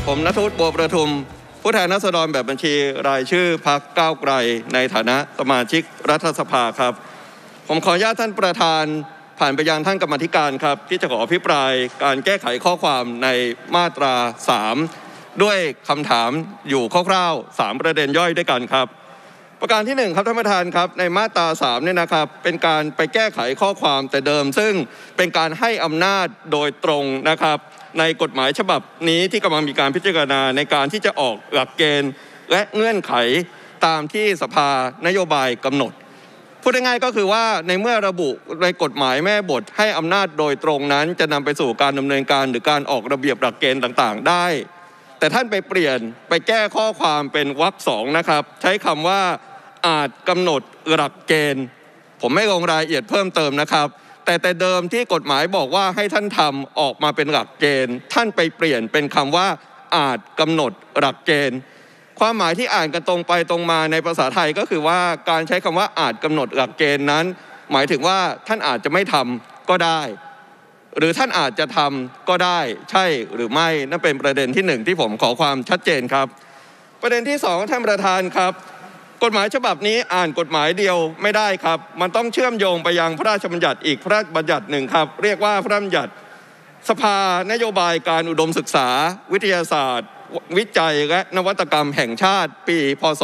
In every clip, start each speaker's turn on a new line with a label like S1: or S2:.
S1: ผมณัฐวุฒิ บัวประทุมผู้แทนราษฎรแบบบัญชีรายชื่อพรรคก้าวไกลในฐานะสมาชิกรัฐสภาครับผมขออนุญาตท่านประธานผ่านไปยังท่านกรรมาธิการครับที่จะขออภิปรายการแก้ไขข้อความในมาตรา3ด้วยคำถามอยู่คร่าวๆ3ประเด็นย่อยด้วยกันครับประการที่1ครับท่านประธานครับในมาตรา3เนี่ยนะครับเป็นการไปแก้ไขข้อความแต่เดิมซึ่งเป็นการให้อำนาจโดยตรงนะครับในกฎหมายฉบับนี้ที่กำลังมีการพิจารณาในการที่จะออกหลักเกณฑ์และเงื่อนไขตามที่สภานโยบายกำหนดพูดง่ายๆก็คือว่าในเมื่อระบุในกฎหมายแม่บทให้อำนาจโดยตรงนั้นจะนำไปสู่การดำเนินการหรือการออกระเบียบหลักเกณฑ์ต่างๆได้แต่ท่านไปเปลี่ยนไปแก้ข้อความเป็นวรรค2นะครับใช้คำว่าอาจกำหนดหลักเกณฑ์ผมไม่ลงรายละเอียดเพิ่มเติมนะครับแต่เดิมที่กฎหมายบอกว่าให้ท่านทำออกมาเป็นหลักเกณฑ์ท่านไปเปลี่ยนเป็นคำว่าอาจกำหนดหลักเกณฑ์ความหมายที่อ่านกันตรงไปตรงมาในภาษาไทยก็คือว่าการใช้คำว่าอาจกำหนดหลักเกณฑ์นั้นหมายถึงว่าท่านอาจจะไม่ทำก็ได้หรือท่านอาจจะทำก็ได้ใช่หรือไม่นั่นเป็นประเด็นที่1ที่ผมขอความชัดเจนครับประเด็นที่2ท่านประธานครับกฎหมายฉบับนี้อ่านกฎหมายเดียวไม่ได้ครับมันต้องเชื่อมโยงไปยังพระราชบัญญัติอีกพระราชบัญญัติหนึ่งครับเรียกว่าพระราชบัญญัติสภานโยบายการอุดมศึกษาวิทยาศาสตร์วิจัยและนวัตกรรมแห่งชาติปีพ.ศ.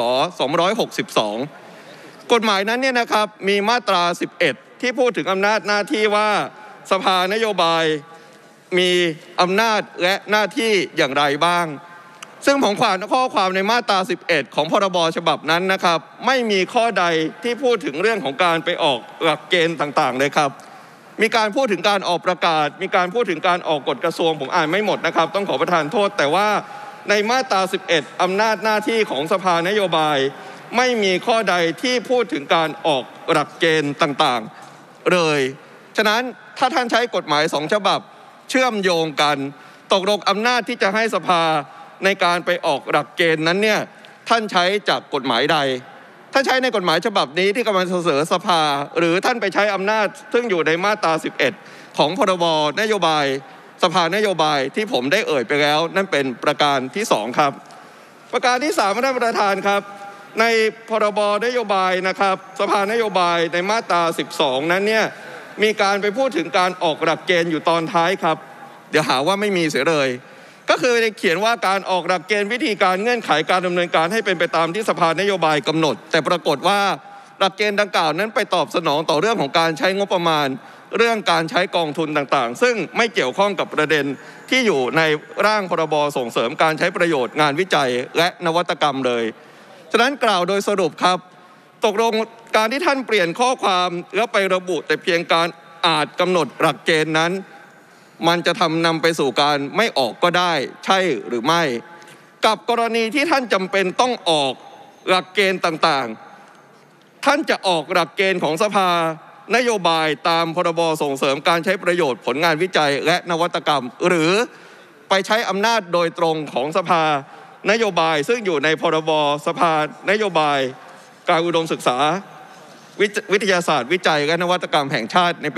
S1: 2562กฎหมายนั้นเนี่ยนะครับมีมาตรา11ที่พูดถึงอำนาจหน้าที่ว่าสภานโยบายมีอำนาจและหน้าที่อย่างไรบ้างซึ่งผมขวานข้อความในมาตรา11ของพรบฉบับนั้นนะครับไม่มีข้อใดที่พูดถึงเรื่องของการไปออกหลักเกณฑ์ต่างๆเลยครับมีการพูดถึงการออกประกาศมีการพูดถึงการออกกฎกระทรวงผมอ่านไม่หมดนะครับต้องขอประทานโทษแต่ว่าในมาตรา11อำนาจหน้าที่ของสภานโยบายไม่มีข้อใดที่พูดถึงการออกหลักเกณฑ์ต่างๆเลยฉะนั้นถ้าท่านใช้กฎหมาย2ฉบับเชื่อมโยงกันตกลงอำนาจที่จะให้สภาในการไปออกหลักเกณฑ์นั้นเนี่ยท่านใช้จากกฎหมายใดถ้าใช้ในกฎหมายฉบับนี้ที่กำลังเสนอสภาหรือท่านไปใช้อำนาจซึ่งอยู่ในมาตรา11ของพรบนโยบายสภานโยบายที่ผมได้เอ่ยไปแล้วนั่นเป็นประการที่2ครับประการที่3ท่านประธานครับในพรบนโยบายนะครับสภานโยบายในมาตรา12นั้นเนี่ยมีการไปพูดถึงการออกหลักเกณฑ์อยู่ตอนท้ายครับเดี๋ยวหาว่าไม่มีเสียเลยก็คือเขียนว่าการออกหลักเกณฑ์วิธีการเงื่อนไขการดำเนินการให้เป็นไปตามที่สภานโยบายกำหนดแต่ปรากฏว่าหลักเกณฑ์ดังกล่าวนั้นไปตอบสนองต่อเรื่องของการใช้งบประมาณเรื่องการใช้กองทุนต่างๆซึ่งไม่เกี่ยวข้องกับประเด็นที่อยู่ในร่างพรบส่งเสริมการใช้ประโยชน์งานวิจัยและนวัตกรรมเลยฉะนั้นกล่าวโดยสรุปครับตกลงการที่ท่านเปลี่ยนข้อความแล้วไประบุแต่เพียงการอาจกำหนดหลักเกณฑ์นั้นมันจะนำไปสู่การไม่ออกก็ได้ใช่หรือไม่กับกรณีที่ท่านจำเป็นต้องออกหลักเกณฑ์ต่างๆท่านจะออกหลักเกณฑ์ของสภานโยบายตามพรบส่งเสริมการใช้ประโยชน์ผลงานวิจัยและนวัตกรรมหรือไปใช้อำนาจโดยตรงของสภานโยบายซึ่งอยู่ในพรบสภานโยบายการอุดมศึกษาวิทยาศาสตร์วิจัยและนวัตกรรมแห่งชาติในปี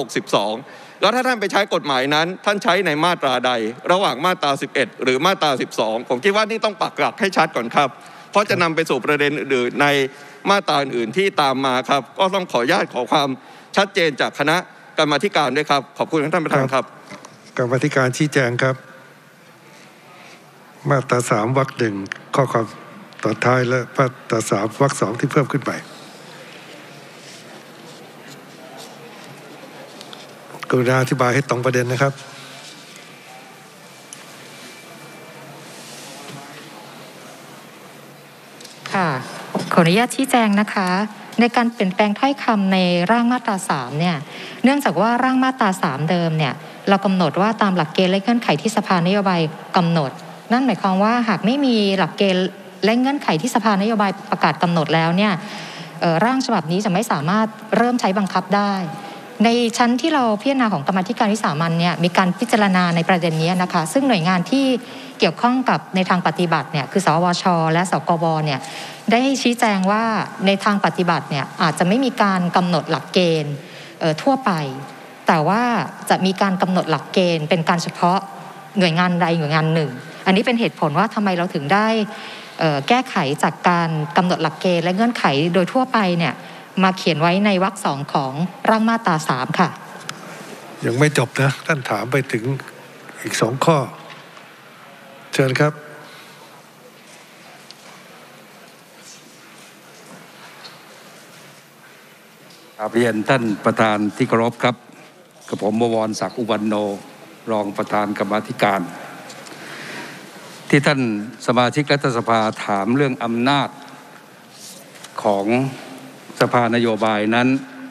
S1: 2562แล้วถ้าท่านไปใช้กฎหมายนั้นท่านใช้ในมาตราใดระหว่างมาตรา11หรือมาตรา12ผมคิดว่านี่ต้องปักหลักให้ชัดก่อนครับเพราะจะนำไปสู่ประเด็นอื่นในมาตราอื่นที่ตามมาครับก็ต้องขออนุญาตขอความชัดเจนจากคณะกรรมาธิการด้วยครับขอบคุณท่านประธานครับ
S2: กรรมาธิการชี้แจงครับมาตรา3วรรค1ข้อความตอนท้ายและมาตรา3วรรค2ที่เพิ่มขึ้นไปกรุณาอธิบายให้ตรงประเด็นนะครับ
S3: ค่ะขออนุญาตชี้แจงนะคะในการเปลี่ยนแปลงถ้อยคำในร่างมาตรา3เนี่ยเนื่องจากว่าร่างมาตรา3เดิมเนี่ยเรากำหนดว่าตามหลักเกณฑ์และเงื่อนไขที่สภานโยบายกำหนดนั่นหมายความว่าหากไม่มีหลักเกณฑ์และเงื่อนไขที่สภานโยบายประกาศกำหนดแล้วเนี่ยร่างฉบับนี้จะไม่สามารถเริ่มใช้บังคับได้ในชั้นที่เราพิจารณาของกรรมาธิการวิสามัญเนี่ยมีการพิจารณาในประเด็นนี้นะคะซึ่งหน่วยงานที่เกี่ยวข้องกับในทางปฏิบัติเนี่ยคือสวชและสกวเนี่ยได้ชี้แจงว่าในทางปฏิบัติเนี่ยอาจจะไม่มีการกำหนดหลักเกณฑ์ทั่วไปแต่ว่าจะมีการกำหนดหลักเกณฑ์เป็นการเฉพาะหน่วยงานใดหน่วยงานหนึ่งอันนี้เป็นเหตุผลว่าทำไมเราถึงได้แก้ไขจากการกำหนดหลักเกณฑ์และเงื่อนไขโดยทั่วไปเนี่ยมาเขียนไว้ในวรรค 2ของร่างมาตรา 3 ค่ะ
S2: ยังไม่จบนะท่านถามไปถึงอีก2 ข้อเชิญครับ
S4: เรียนท่านประธานที่เคารพครับกับผมบวรศักดิ์อุวันโนรองประธานกรรมาธิการที่ท่านสมาชิกรัฐสภาถามเรื่องอำนาจของสภานโยบายนั้น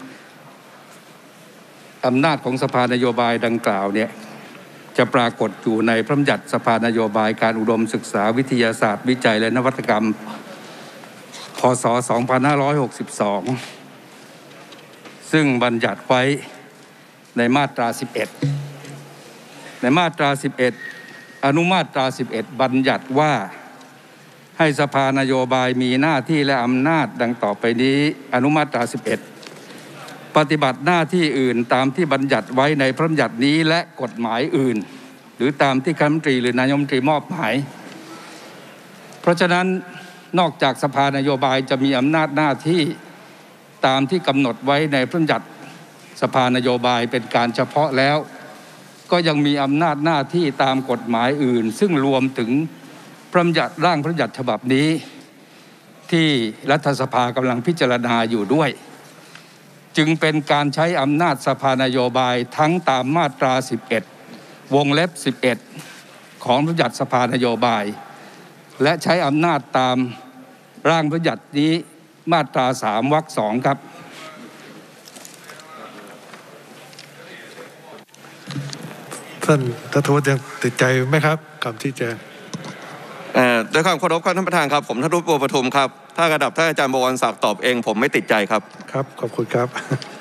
S4: อำนาจของสภานโยบายดังกล่าวเนี่ยจะปรากฏอยู่ในพระราชบัญญัติสภานโยบายการอุดมศึกษาวิทยาศาสตร์วิจัยและนวัตกรรมพ.ศ. 2562ซึ่งบัญญัติไว้ในมาตรา 11ในมาตรา 11อนุมาตรา 11บัญญัติว่าให้สภานโยบายมีหน้าที่และอำนาจดังต่อไปนี้อนุมาตรา 11ปฏิบัติหน้าที่อื่นตามที่บัญญัติไว้ในพระราชบัญญัตินี้และกฎหมายอื่นหรือตามที่คณะรัฐมนตรีหรือนายกรัฐมนตรีมอบหมายเพราะฉะนั้นนอกจากสภานโยบายจะมีอำนาจหน้าที่ตามที่กำหนดไว้ในพระราชบัญญัติสภานโยบายเป็นการเฉพาะแล้วก็ยังมีอำนาจหน้าที่ตามกฎหมายอื่นซึ่งรวมถึงพระราชบัญญัติร่างพระราชบัญญัติฉบับนี้ที่รัฐสภากำลังพิจารณาอยู่ด้วยจึงเป็นการใช้อำนาจสภานโยบายทั้งตามมาตรา 11 วงเล็บ 11 ของพระราชบัญญัติสภานโยบายและใช้อำนาจตามร่างพระราชบัญญัตินี้มาตรา 3 วรรค 2 ครับ
S2: ท่านรัฐมนตรียังติดใจไหมครับคำชี้แจง
S1: ด้วยความเคารพครับท่านประธานครับผมธนุบัวประทุมครับถ้าระดับท่านอาจารย์บวรศักดิ์ตอบเองผมไม่ติดใจครับ
S2: ครับขอบคุณครับ